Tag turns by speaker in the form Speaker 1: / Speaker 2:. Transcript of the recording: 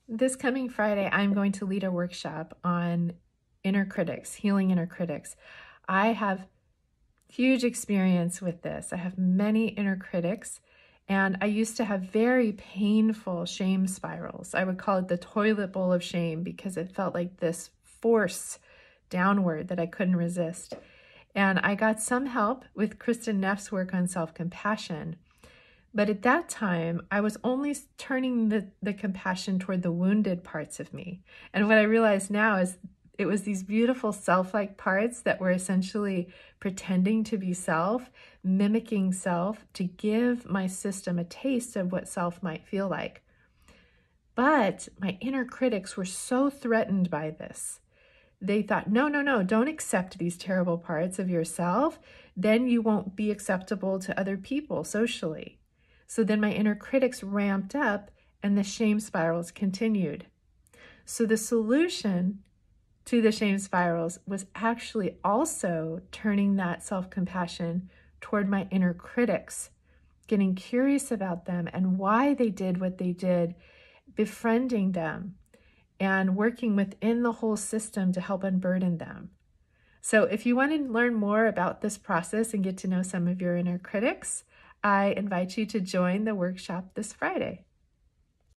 Speaker 1: This coming Friday, I'm going to lead a workshop on inner critics, healing inner critics. I have huge experience with this. I have many inner critics, and I used to have very painful shame spirals. I would call it the toilet bowl of shame because it felt like this force downward that I couldn't resist. And I got some help with Kristen Neff's work on self-compassion. But at that time, I was only turning the compassion toward the wounded parts of me. And what I realize now is it was these beautiful self-like parts that were essentially pretending to be self, mimicking self to give my system a taste of what self might feel like. But my inner critics were so threatened by this. They thought, no, don't accept these terrible parts of yourself. Then you won't be acceptable to other people socially. So then my inner critics ramped up and the shame spirals continued. So the solution to the shame spirals was actually also turning that self-compassion toward my inner critics, getting curious about them and why they did what they did, befriending them, and working within the whole system to help unburden them. So if you want to learn more about this process and get to know some of your inner critics, I invite you to join the workshop this Friday.